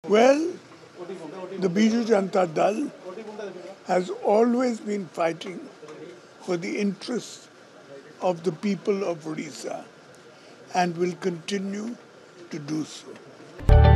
Well, the Biju Janata Dal has always been fighting for the interests of the people of Odisha and will continue to do so.